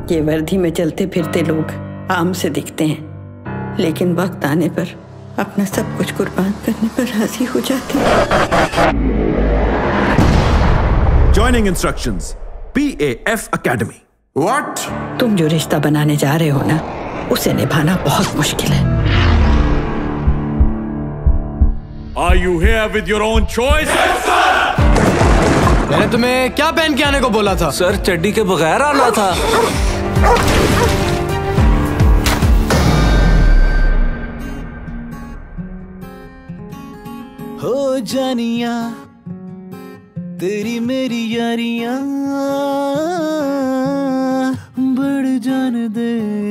ये वर्दी में चलते फिरते लोग आम से दिखते हैं, लेकिन वक्त आने पर अपना सब कुछ कुर्बान करने पर राजी हो जाते हैं। Joining instructions, PAF Academy. What? तुम जो रिश्ता बनाने जा रहे हो ना, उसे निभाना बहुत मुश्किल है। Are you here with your own choice? Yes, sir! मैंने तुम्हें क्या पहन के आने को बोला था? सर, चड्डी के बगैर आना था। हो जानिया तेरी मेरी यारियां बढ़ जान दे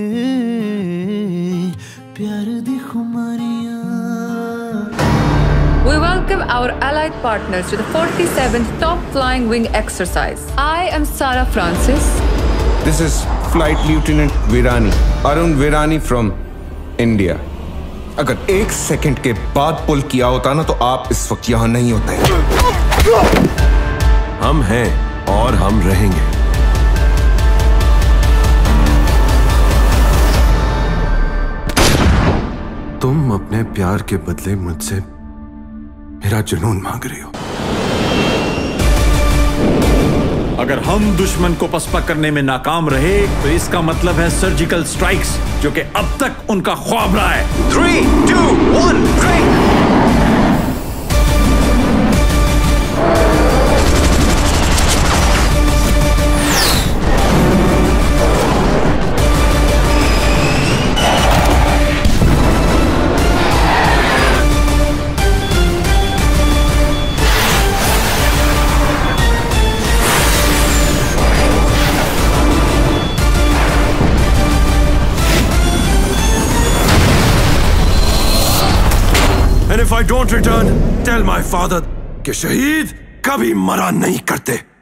प्यार दी खुमारियां। We welcome our allied partners to the 47th Top Flying Wing exercise. I am Sarah Francis. This is Flight Lieutenant Virani, Arun Virani from India. अगर 1 सेकंड के बाद पुल किया होता ना तो आप इस वक्त यहाँ नहीं होते। हम हैं और हम रहेंगे। तुम अपने प्यार के बदले मुझसे मेरा जुनून मांग रही हो। अगर हम दुश्मन को पसपा करने में नाकाम रहे तो इसका मतलब है सर्जिकल स्ट्राइक्स, जो कि अब तक उनका ख्वाब रहा है। 3, 2, 1, drink. And if I don't return, tell my father कि शहीद कभी मरा नहीं करते।